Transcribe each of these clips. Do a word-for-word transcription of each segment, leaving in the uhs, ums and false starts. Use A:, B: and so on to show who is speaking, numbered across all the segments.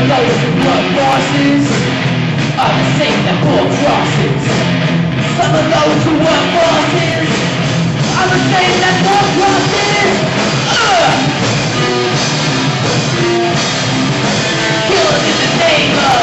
A: of those who work bosses are the same that bore crosses. Some of those who work bosses are the same that bore crosses. Ugh! Killing in the name of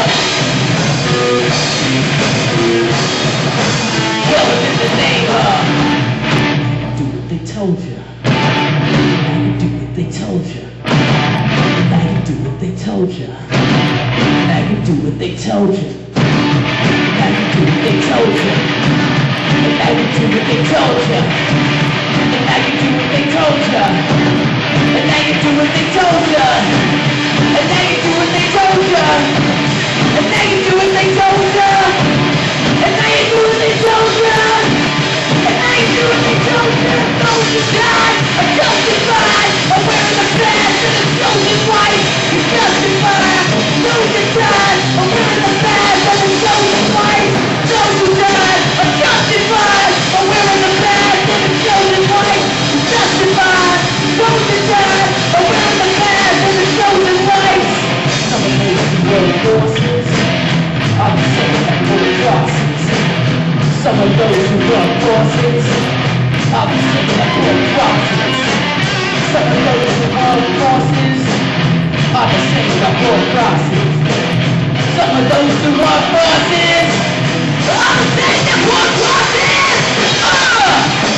A: Killing in the name of Do what they told you. Do what they told you. Now you do what they told you. Now you do what they told you. Now you do what they told you. And now you do what they told you. And now you do what they told you. And now you do what they told you. And now you do what they told you. And now you do what they told you. And now you do what they told you. And now you do what they told you. Those who died are justified. I'm wearing the badge and the chosen white. You're justified. Those who died are wearing the badge and the chosen white. Those who died are justified. I'm wearing the badge and the chosen white. You're justified. Those who died are wearing the badge and the chosen white. Some of those who were forces are the same that were crosses. Some of those who were forces are the same that were crosses. Some of those who are crosses are the same that were crosses. Some of those who are crosses are the same that were crosses. Uh!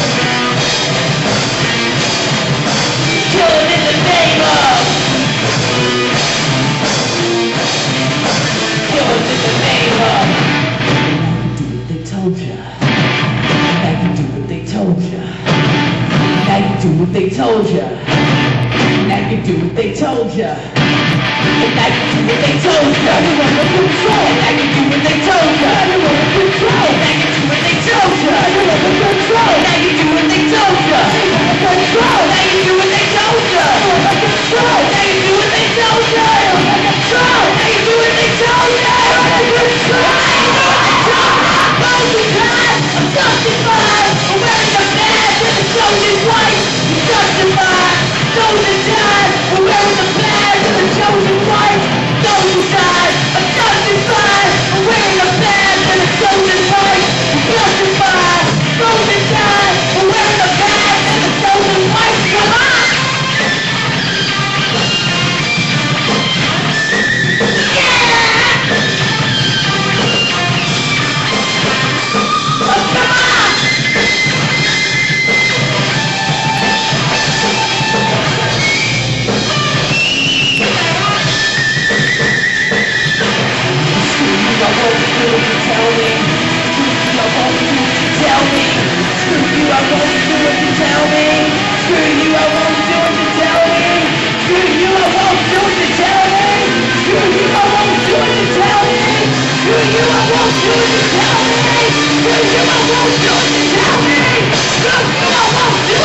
A: Killing in the name of Killing in the name of Do what they told you. Now you do what they told you. Now you do what they told you. Now you do what they told you. And now you do what they told you. You under control. Now you do what they told you. You under control. Now you do what they told you. You under control. Now you do what they told you. You under control. Now you do what they told you. You under control. Now you do what they told you. You under control. Now you do what they told you. You under control. Those who died are justified. I'm wearing the badge and the chosen white. You're justified. Those who died are wearing the badge and the chosen white. Those who died are justified. I'm wearing the badge and the chosen white. You're justified. Those who died are wearing the badge and the chosen white. Come on! Screw you, I won't do it, you tell me! Screw you, I won't do it, you tell me! Screw you, I won't do it!